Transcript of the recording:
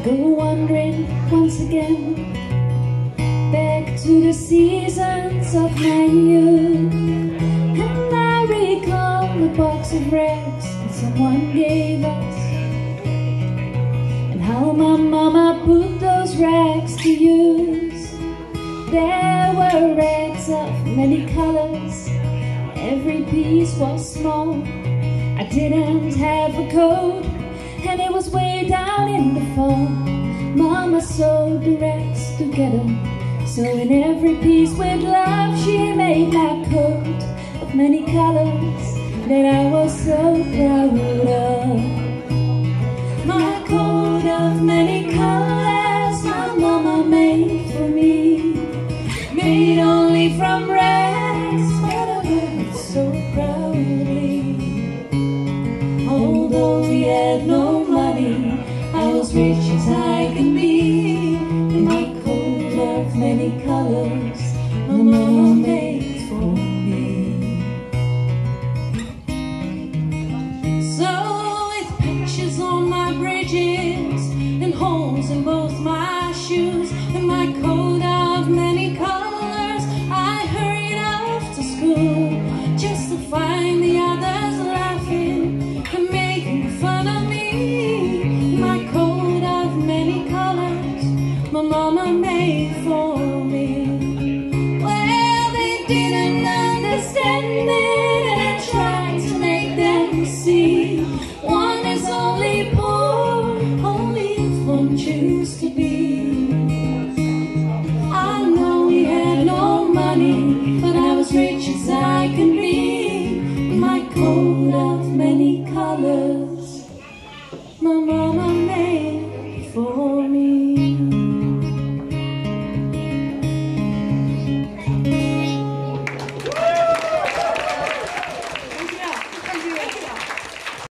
go wandering once again back to the seasons of my youth, and I recall the box of rags that someone gave us, and how my mama put those rags to use. There were rags of many colors, every piece was small. I didn't have a coat, and it was way down in the fall. Mama sewed the rags together, so in every piece with love she made my coat of many colors that I was so proud of. My coat of many colors my mama made for me, made only from rags, but I wore it so proudly. Although we had no money, I was rich as I can be. In my coat of many colors my mama made for me. So with pictures on my bridges and holes in both my shoes, in my coat of many colors I hurried off to school, just to find the others laughing and making fun of me. My coat of many colors my mama made for me. Well, they didn't understand it, and I tried to make them see one is only poor only if one chooses to be. I know we had no money, but I was rich as I can be. My coat of many colors my mama made